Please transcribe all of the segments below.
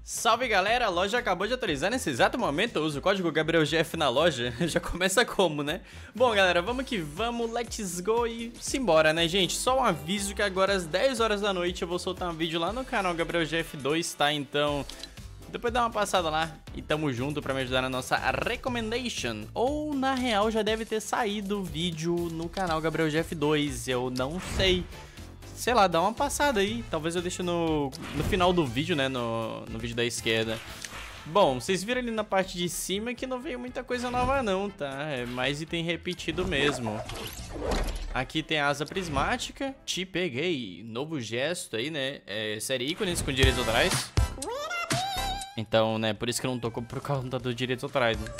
Salve galera, a loja acabou de atualizar nesse exato momento. Eu uso o código GabrielGF na loja. Já começa como, né? Bom galera, vamos que vamos, let's go e simbora, né gente? Só um aviso que agora às 10 horas da noite eu vou soltar um vídeo lá no canal GabrielGF2, tá? Então depois dá uma passada lá e tamo junto pra me ajudar na nossa recommendation. Ou na real já deve ter saído o vídeo no canal GabrielGF2, eu não sei. Sei lá, dá uma passada aí. Talvez eu deixe no final do vídeo, né? No vídeo da esquerda. Bom, vocês viram ali na parte de cima que não veio muita coisa nova não, tá? É mais item repetido mesmo. Aqui tem a asa prismática. Te peguei. Novo gesto aí, né? Série ícones com direitos autorais. Então, né? Por isso que eu não tô por conta dos direitos autorais, né?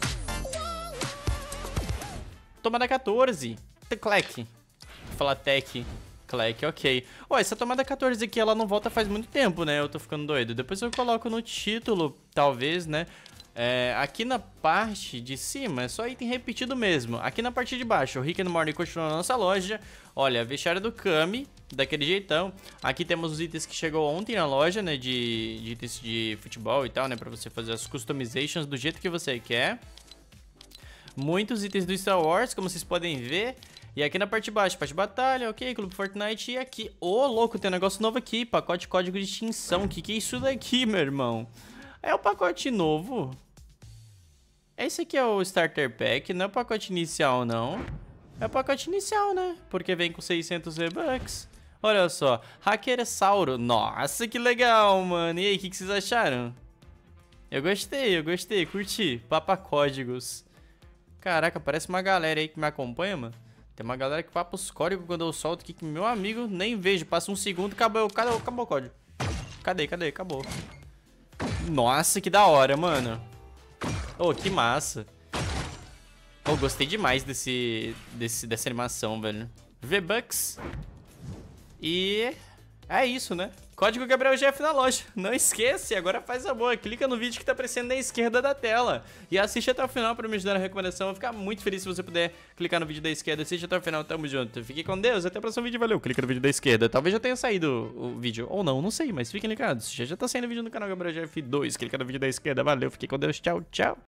Tomada 14. Teclec. Vou falar tech. Ok. Ó, essa tomada 14 aqui, ela não volta faz muito tempo, né? Eu tô ficando doido. Depois eu coloco no título, talvez, né? Aqui na parte de cima é só item repetido mesmo. Aqui na parte de baixo, o Rick and Morty continua na nossa loja. Olha, vestiário do Kami, daquele jeitão. Aqui temos os itens que chegou ontem na loja, né? De itens de futebol e tal, né? Pra você fazer as customizations do jeito que você quer. Muitos itens do Star Wars, como vocês podem ver. E aqui na parte de baixo, parte de batalha, ok, Clube Fortnite. E aqui, ô louco, tem um negócio novo aqui, pacote código de extinção. Que é isso daqui, meu irmão? É o pacote novo? Esse aqui é o Starter Pack, não é o pacote inicial, não. É o pacote inicial, né? Porque vem com 600 V-Bucks. Olha só, Hackersauro. Nossa, que legal, mano. E aí, o que vocês acharam? Eu gostei, curti. Papa códigos. Caraca, parece uma galera aí que me acompanha, mano. Tem uma galera que papa os códigos quando eu solto aqui, que meu amigo nem vejo. Passa um segundo, acabou o código. Cadê? Acabou. Nossa, que da hora, mano. Oh, que massa. Oh, gostei demais dessa animação, velho. V-Bucks. E é isso, né? Código GabrielGF na loja. Não esquece, agora faz a boa. Clica no vídeo que tá aparecendo na esquerda da tela. E assiste até o final pra me ajudar na recomendação. Eu vou ficar muito feliz se você puder clicar no vídeo da esquerda. Assiste até o final, tamo junto. Fique com Deus, até o próximo vídeo, valeu. Clica no vídeo da esquerda. Talvez já tenha saído o vídeo, ou não sei. Mas fiquem ligados, já tá saindo vídeo no canal GabrielGF2. Clica no vídeo da esquerda, valeu. Fique com Deus, tchau, tchau.